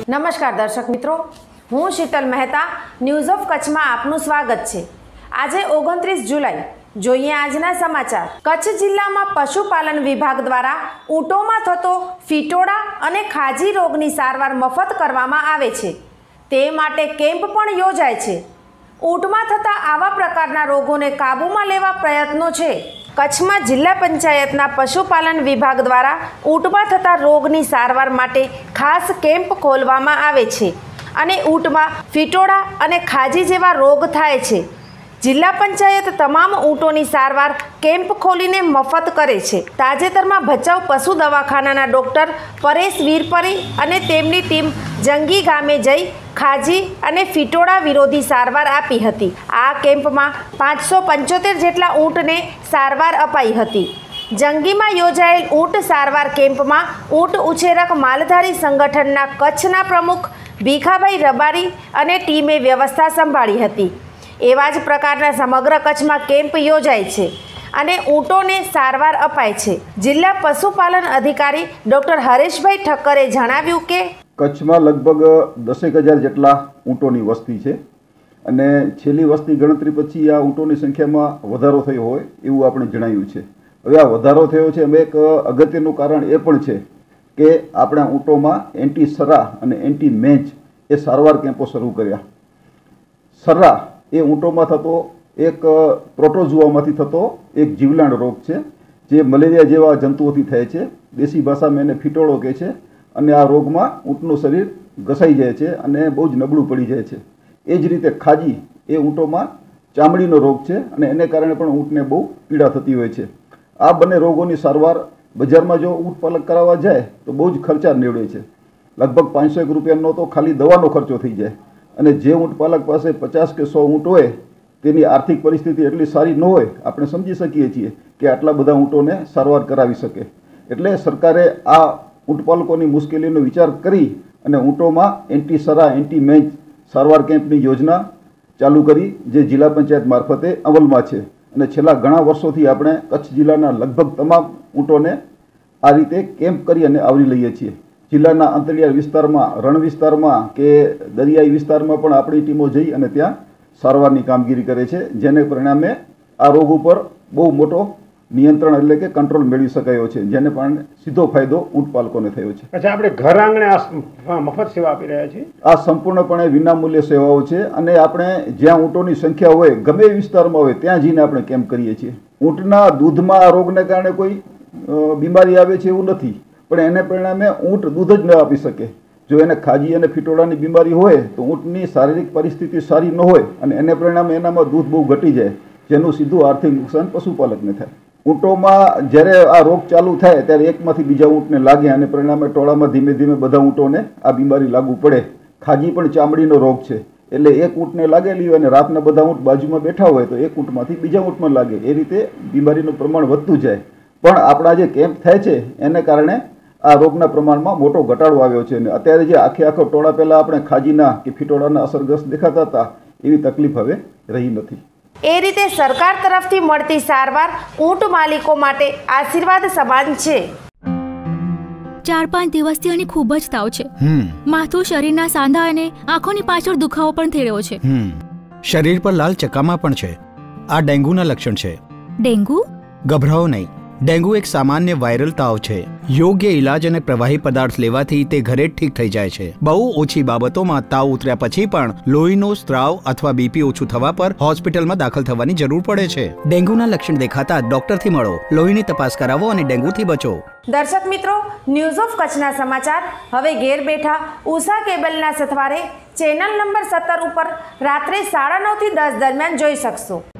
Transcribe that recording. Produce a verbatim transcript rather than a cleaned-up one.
नमस्कार दर्शक मित्रों, हूँ शीतल मेहता न्यूज़ ऑफ कच्छ में आपનું સ્વાગત છે। આજે ઓગણત્રીસ જુલાઈ જોઈએ આજના સમાચાર। કચ્છ જિલ્લામાં પશુપાલન વિભાગ દ્વારા ઊંટોમાં થતો ફીટોડા અને ખાજી રોગની સારવાર મફત કરવામાં આવે છે, તે માટે કેમ્પ પણ યોજાય છે। ઊંટમાં થતા આવા પ્રકારના રોગોને કાબૂમાં લેવા પ્રયત્નો છે। કચ્છમાં જિલ્લા પંચાયતના પશુપાલન વિભાગ દ્વારા ઊંટમાં થતા રોગની સારવાર માટે ખાસ કેમ્પ ખોલવામાં આવે છે અને ઊંટમાં ફીટોડા અને ખાજી જેવા રોગ થાય છે। જિલ્લા પંચાયત તમામ ઊંટોની સારવાર કેમ્પ ખોલીને મફત કરે છે। તાજેતરમાં ભચાઉ પશુ દવાખાનાના ડૉક્ટર પરેશ વીરપરી અને તેમની ટીમ જંગી ગામે જઈ ખાજી અને ફીટોડા વિરોધી સારવાર આપી હતી। આ કેમ્પમાં પાંચસો પંચોતેર જેટલા ઊંટને સારવાર અપાઈ હતી। જંગીમાં યોજાયેલ ઊંટ સારવાર કેમ્પમાં ઊંટ ઉછેરક માલધારી સંગઠનના કચ્છના પ્રમુખ ભીખાભાઈ રબારી અને ટીમે વ્યવસ્થા સંભાળી હતી। એવા જ પ્રકારના સમગ્ર કચ્છમાં કેમ્પ યોજાય છે અને ઊંટોને સારવાર અપાય છે। જિલ્લા પશુપાલન અધિકારી ડૉક્ટર હરેશભાઈ ઠક્કરે જણાવ્યું કે કચ્છમાં લગભગ દસેક હજાર જેટલા ઊંટોની વસ્તી છે અને છેલ્લી વસ્તી ગણતરી પછી આ ઊંટોની સંખ્યામાં વધારો થયો હોય એવું આપણે જણાવ્યું છે। હવે આ વધારો થયો છે એમાં એક અગત્યનું કારણ એ પણ છે કે આપણે ઊંટોમાં એન્ટી સરા અને એન્ટી મેંચ એ સારવાર કેમ્પો શરૂ કર્યા। સરા એ ઊંટોમાં થતો એક પ્રોટોઝુઆમાંથી થતો એક જીવલાણ રોગ છે જે મલેરિયા જેવા જંતુઓથી થાય છે। દેશી ભાષામાં એને ફીટોડો કહે છે અને આ રોગમાં ઊંટનું શરીર ઘસાઈ જાય છે અને બહુ જ નબળું પડી જાય છે। એ જ રીતે ખાજી એ ઊંટોમાં ચામડીનો રોગ છે અને એને કારણે પણ ઊંટને બહુ પીડા થતી હોય છે। આ બંને રોગોની સારવાર બજારમાં જો ઊંટ પાલક કરાવવા જાય તો બહુ જ ખર્ચા નીવડે છે। લગભગ પાંચસો એક રૂપિયાનો તો ખાલી દવાનો ખર્ચો થઈ જાય અને જે ઊંટ પાલક પાસે પચાસ કે સો ઊંટ હોય તેની આર્થિક પરિસ્થિતિ એટલી સારી ન હોય, આપણે સમજી શકીએ છીએ કે આટલા બધા ઊંટોને સારવાર કરાવી શકે। એટલે સરકારે આ ઊંટપાલકોની મુશ્કેલીનો વિચાર કરી અને ઊંટોમાં એન્ટી સરા એન્ટી મેંચ સારવાર કેમ્પની યોજના ચાલુ કરી, જે જિલ્લા પંચાયત મારફતે અમલમાં છે અને છેલ્લા ઘણા વર્ષોથી આપણે કચ્છ જિલ્લાના લગભગ તમામ ઊંટોને આ રીતે કેમ્પ કરી અને આવરી લઈએ છીએ। જિલ્લાના અંતરિયાળ વિસ્તારમાં, રણ વિસ્તારમાં કે દરિયાઈ વિસ્તારમાં પણ આપણી ટીમો જઈ અને ત્યાં સારવારની કામગીરી કરે છે, જેને પરિણામે આ રોગ ઉપર બહુ મોટો નિયંત્રણ એટલે કે કંટ્રોલ મેળવી શકાયો છે, જેને પણ સીધો ફાયદો ઊંટ પાલકોને થયો છે। અચ્છા, આપણે ઘર આંગણે આ મફત સેવા આપી રહ્યા છીએ? આ સંપૂર્ણપણે વિનામૂલ્ય સેવાઓ છે અને આપણે જ્યાં ઊંટોની સંખ્યા હોય, ગમે એ વિસ્તારમાં હોય, ત્યાં જઈને આપણે કેમ્પ કરીએ છીએ। ઊંટના દૂધમાં આ રોગને કારણે કોઈ બીમારી આવે છે એવું નથી, પણ એને પરિણામે ઊંટ દૂધ જ ન આપી શકે। જો એને ખાજી અને ફીટોડાની બીમારી હોય તો ઊંટની શારીરિક પરિસ્થિતિ સારી ન હોય અને એને પરિણામે એનામાં દૂધ બહુ ઘટી જાય, જેનું સીધું આર્થિક નુકસાન પશુપાલકને થાય। ઊંટોમાં જ્યારે આ રોગ ચાલુ થાય ત્યારે એકમાંથી બીજા ઊંટને લાગે અને પરિણામે ટોળામાં ધીમે ધીમે બધા ઊંટોને આ બીમારી લાગુ પડે। ખાજી પણ ચામડીનો રોગ છે, એટલે એક ઊંટને લાગેલી હોય અને રાતના બધા ઊંટ બાજુમાં બેઠા હોય તો એક ઊંટમાંથી બીજા ઊંટમાં લાગે, એ રીતે બીમારીનું પ્રમાણ વધતું જાય। પણ આપણા જે કેમ્પ થાય છે એને કારણે આ રોગના પ્રમાણમાં મોટો ઘટાડો આવ્યો છે અને અત્યારે જે આખે આખો ટોળા પહેલાં આપણે ખાજીના કે ફીટોડાના અસરગ્રસ્ત દેખાતા હતા એવી તકલીફ હવે રહી નથી। એ રીતે સરકાર તરફથી મળતી સારવાર ઊંટ માલિકો માટે આશીર્વાદ સમાન છે। ચાર પાંચ દિવસથી અને ખૂબ જ તાવ છે, માથું, શરીરના સાંધા અને આંખોની પાછળ દુખાવો પણ થઈ રહ્યો છે। શરીર પર લાલ ચકામા પણ છે। આ ડેન્ગ્યુના લક્ષણ છે। ડેન્ગ્યુ? ગભરાઓ નહીં, ડેન્ગ્યુ એક સામાન્ય વાયરલ તાવ છે। યોગ્ય ઇલાજ અને પ્રવાહી પદાર્થ લેવાથી તે ઘરે જ ઠીક થઈ જાય છે। બહુ ઓછી બાબતોમાં તાવ ઉતર્યા પછી પણ લોહીનો સ્ત્રાવ અથવા બીપી ઓછું થવા પર હોસ્પિટલમાં દાખલ થવાની જરૂર પડે છે। ડેન્ગ્યુના લક્ષણ દેખાતા ડોક્ટરથી મળો, લોહીની તપાસ કરાવો અને ડેન્ગ્યુથી બચો। દર્શક મિત્રો, ન્યૂઝ ઓફ કચ્છના સમાચાર હવે ઘેર બેઠા ઉષા કેબલના સથવારે ચેનલ નંબર સત્તર ઉપર રાત્રે સાડા નવ થી દસ દરમિયાન જોઈ શકશો।